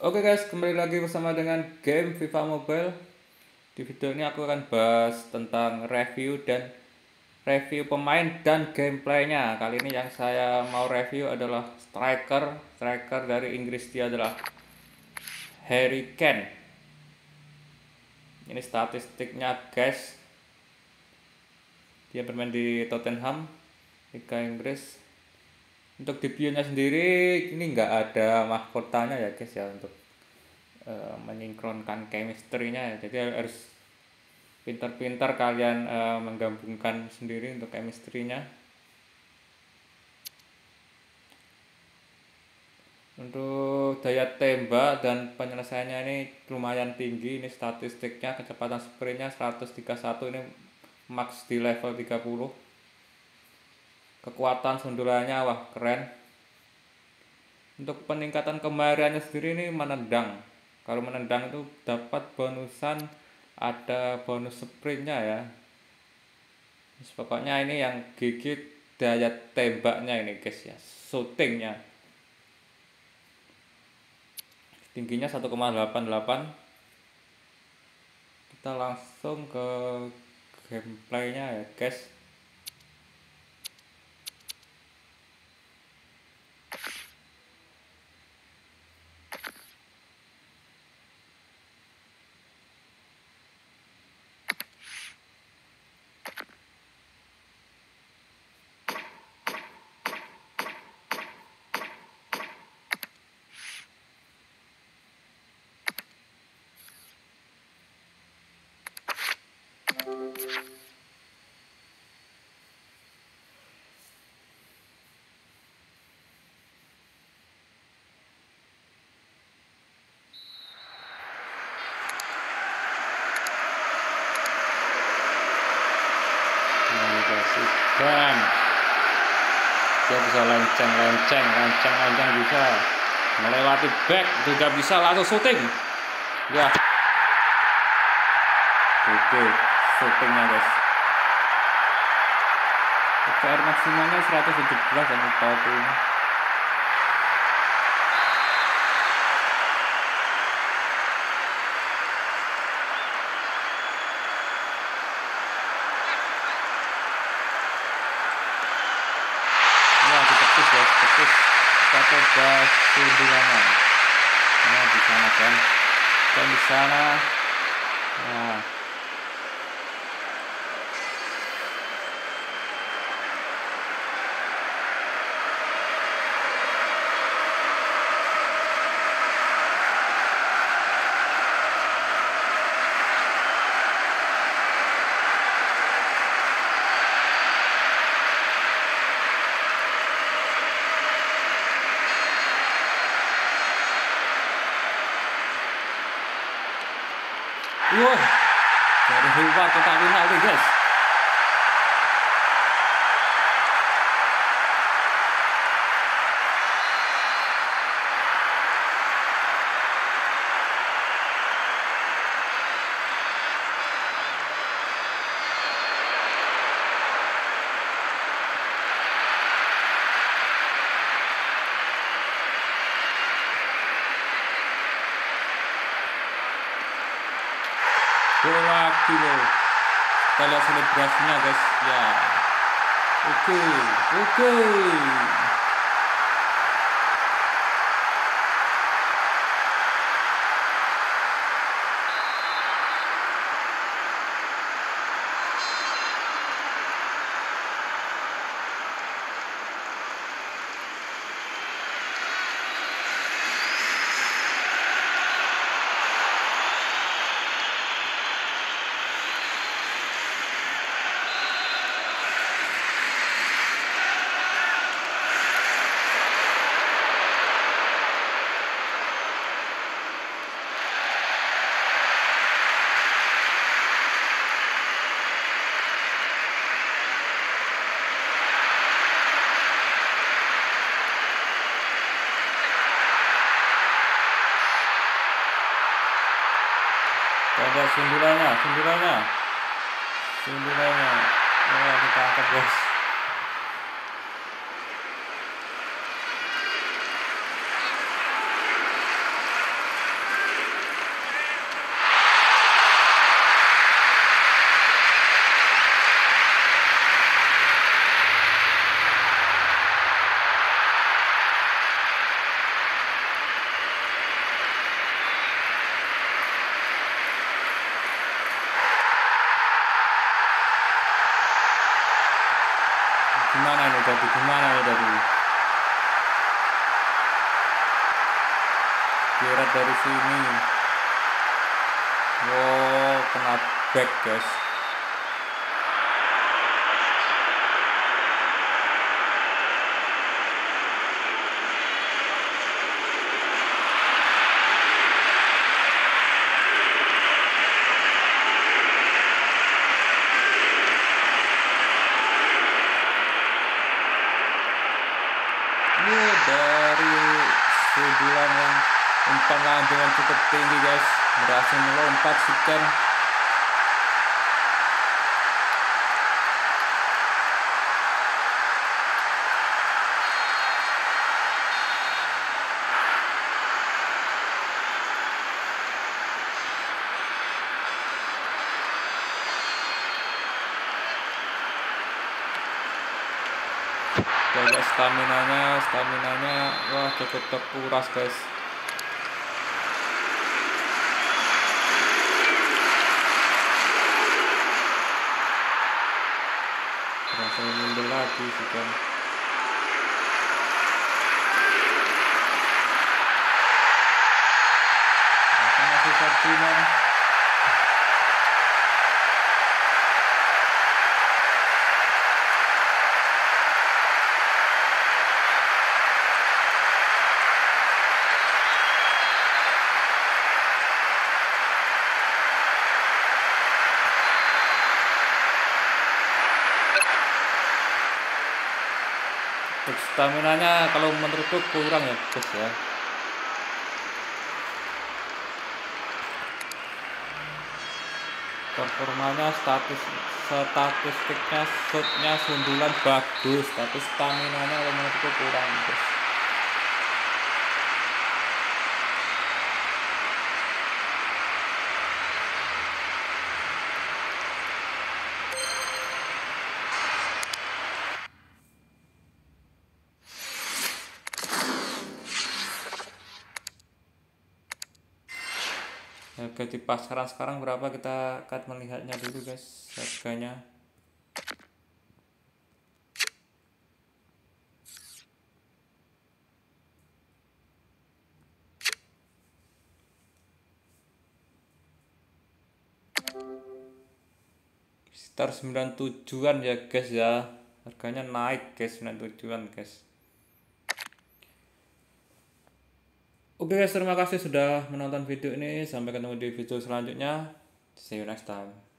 Oke guys, kembali lagi bersama dengan game FIFA Mobile. Di video ini aku akan bahas tentang review pemain dan gameplaynya. Kali ini yang saya mau review adalah striker dari Inggris, dia adalah Harry Kane. Ini statistiknya guys. Dia bermain di Tottenham, Liga Inggris. Untuk debutnya sendiri ini nggak ada mahkotanya ya guys ya, untuk menyinkronkan chemistry-nya ya. Jadi harus pintar-pintar kalian menggabungkan sendiri untuk chemistry-nya. Untuk daya tembak dan penyelesaiannya ini lumayan tinggi. Ini statistiknya, kecepatan sprintnya 131, ini max di level 30. Kekuatan sundulannya wah keren. Untuk peningkatan kemahiriannya sendiri ini menendang. Kalau menendang itu dapat bonusan, ada bonus sprintnya ya. Pokoknya ini yang gigit daya tembaknya ini guys ya, shootingnya. Tingginya 1,88. Kita langsung ke gameplaynya ya guys. Dan dia bisa lenceng bisa melewati back, juga bisa langsung shooting ya. Oke, shootingnya guys. PR maksimalnya 117 dan itu ini. Tepis. Kita coba sundulannya. Nah, di sana kan. Dan di sana. Nah. Wah, dari luar kotak penalti guys. Bola kilo. Kita lihat selebrasinya guys ya. Oke. Ada sundulannya. Wah, ditangkap guys. jadi gimana nih tadi? Kira dari sini. Wow, kena back guys. Dari sundulan yang umpan lambung yang cukup tinggi guys, berhasil melompat si Ken. Jaga staminanya wah cukup terkuras guys. Berhasil mundur lagi sih kan. Masih Ferdinand. Untuk staminanya kalau menurutku kurang ya guys ya. Performanya statistiknya shotnya sundulan bagus, tapi staminanya kalau menurutku kurang guys. Harga di pasaran sekarang berapa, kita akan melihatnya dulu guys harganya. Sekitar 97-an ya guys ya, harganya naik guys, 97-an guys. Oke guys, terima kasih sudah menonton video ini, sampai ketemu di video selanjutnya, see you next time.